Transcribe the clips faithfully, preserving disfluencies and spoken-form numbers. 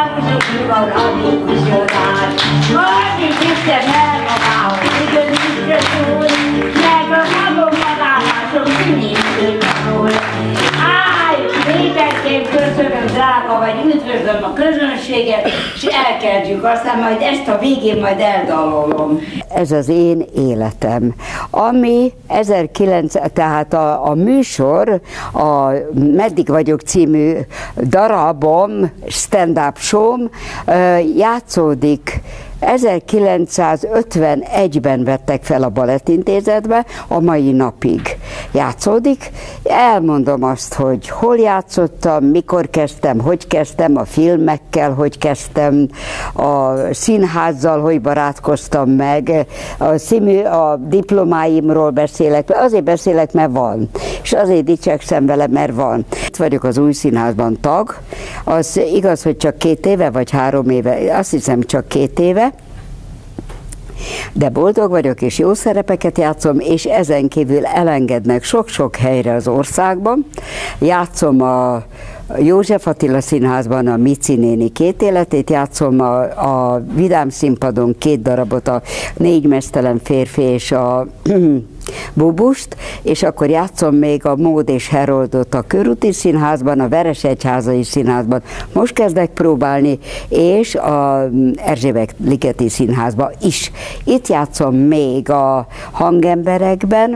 musik van, ami úgy jön át. Addig Isten elmagához, igen, Isten szól, meg a magam magálásom színésző tanul. Áj, népekként köszönöm, drága vagy, üdvözlöm a közönséget, és elkezdjük, aztán majd ezt a végén majd eldalolom. Ez az én életem, ami ezerkilencszáz, tehát a, a műsor, a Meddig vagyok című darabom, stand-up show játszódik. ezerkilencszázötvenegyben vettek fel a Balettintézetbe, a mai napig játszódik. Elmondom azt, hogy hol játszottam, mikor kezdtem, hogy kezdtem, a filmekkel, hogy kezdtem, a színházzal, hogy barátkoztam meg, a, színű, a diplomáimról beszélek, azért beszélek, mert van, és azért dicsekszem vele, mert van. Itt vagyok az Új Színházban tag, az igaz, hogy csak két éve, vagy három éve, azt hiszem csak két éve, de boldog vagyok, és jó szerepeket játszom, és ezen kívül elengednek sok-sok helyre az országban. Játszom a József Attila Színházban a Mici néni két életét, játszom a, a Vidám Színpadon két darabot, a Négy meztelen férfi és a Bubust, és akkor játszom még a Mód és Heroldot a Körúti Színházban, a Veresegyházai Színházban, most kezdek próbálni, és a Erzsébet-ligeti Színházban is. Itt játszom még a Hangemberekben,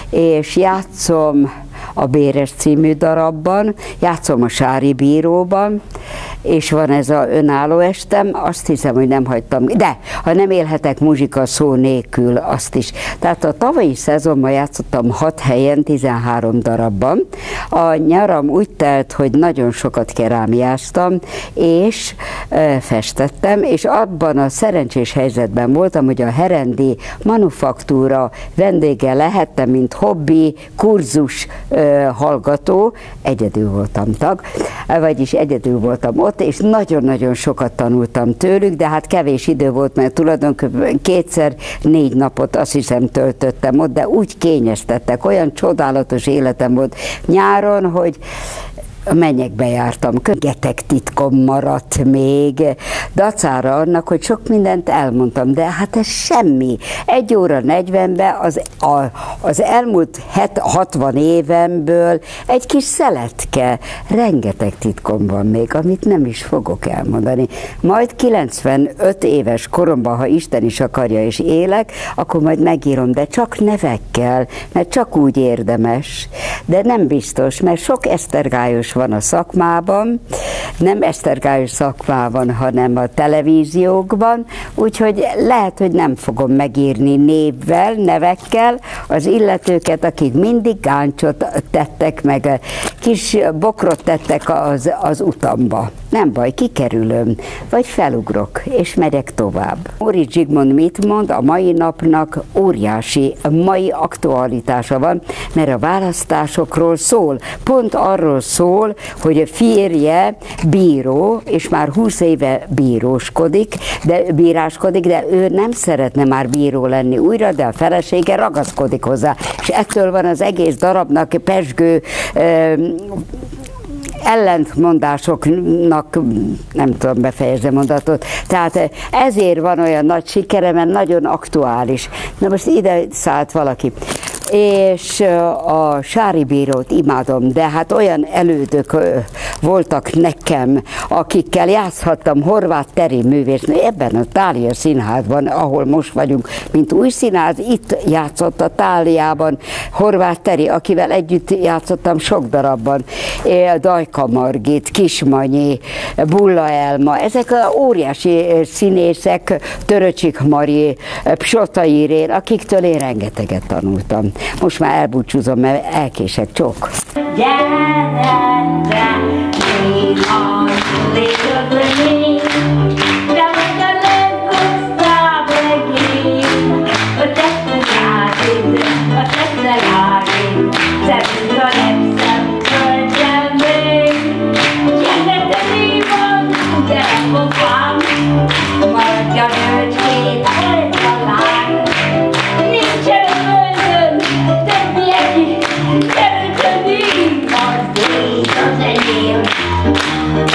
és játszom a Béres című darabban, játszom a Sári Bíróban, és van ez a önálló estem, azt hiszem, hogy nem hagytam, de ha nem élhetek muzsika szó nélkül, azt is. Tehát a tavalyi szezonban játszottam hat helyen, tizenhárom darabban. A nyaram úgy telt, hogy nagyon sokat kerámiáztam, és e, festettem, és abban a szerencsés helyzetben voltam, hogy a Herendi Manufaktúra vendége lehettem, mint hobbi, kurzus e, hallgató, egyedül voltam tag, vagyis egyedül voltam ott, és nagyon-nagyon sokat tanultam tőlük, de hát kevés idő volt, mert tulajdonképpen kétszer négy napot azt hiszem töltöttem ott, de úgy kényeztettek, olyan csodálatos életem volt nyáron, hogy a mennyekbe jártam, rengeteg titkom maradt még, dacára annak, hogy sok mindent elmondtam, de hát ez semmi. Egy óra negyvenben az, a, az elmúlt hatvan évemből egy kis szeletke, rengeteg titkom van még, amit nem is fogok elmondani. Majd kilencvenöt éves koromban, ha Isten is akarja és élek, akkor majd megírom, de csak nevekkel, mert csak úgy érdemes, de nem biztos, mert sok esztergályos van a szakmában, nem esztergályos szakmában, hanem a televíziókban, úgyhogy lehet, hogy nem fogom megírni névvel, nevekkel az illetőket, akik mindig gáncsot tettek, meg kis bokrot tettek az, az utamba. Nem baj, kikerülöm, vagy felugrok, és megyek tovább. Móricz Zsigmond mit mond? A mai napnak óriási mai aktualitása van, mert a választásokról szól. Pont arról szól, hogy a férje bíró, és már húsz éve bíróskodik, de bíráskodik, de ő nem szeretne már bíró lenni újra, de a felesége ragaszkodik hozzá. És ettől van az egész darabnak pezsgő ellentmondásoknak, nem tudom befejezni mondatot, tehát ezért van olyan nagy sikere, mert nagyon aktuális. Na most ide szállt valaki. És a Sári Bírót imádom, de hát olyan elődök voltak nekem, akikkel játszhattam, Horváth Teri művésznő, ebben a Thália Színházban, ahol most vagyunk, mint Új Színház, itt játszott a Tháliában Horváth Teri, akivel együtt játszottam sok darabban, Dajka Margit, Kismanyi, Bulla Elma, ezek a óriási színészek, Töröcsik Mari, Psota Irén, akiktől én rengeteget tanultam. Most már elbúcsúzom, mert elkések, csók. Thank you.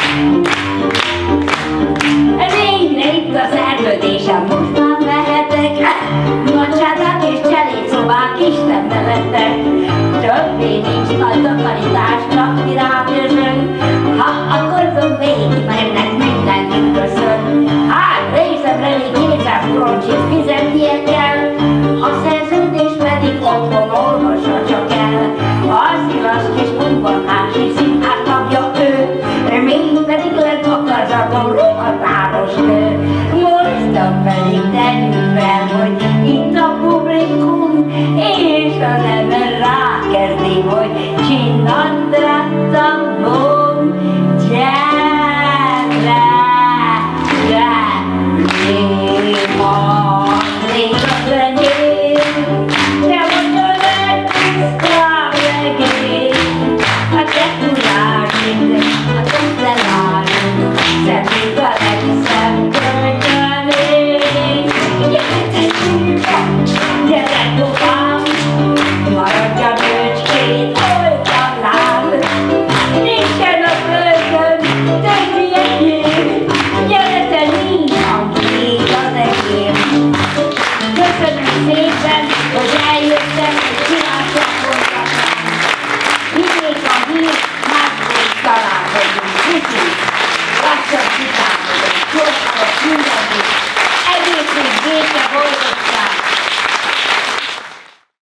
az a rohatáros nő, mostan pedig